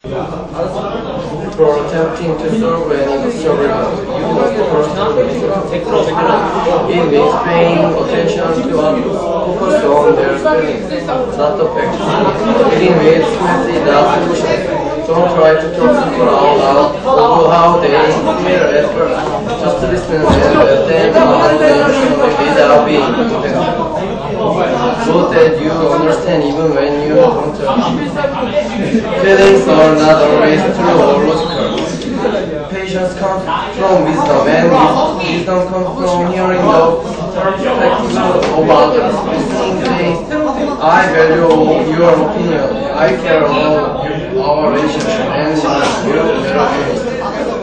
For attempting to solve any mystery, you must first in paying attention to what focus on their feelings, not the facts. Begin with simply the solution. Don't try to talk people out loud over how they feel at first. Just listen and then without being defensive. So that you understand even when you don't. Feelings are not always true or logical. Patience comes from wisdom, and wisdom comes from hearing the perspective of others. I value your opinion. I care about our relationship and your well-being.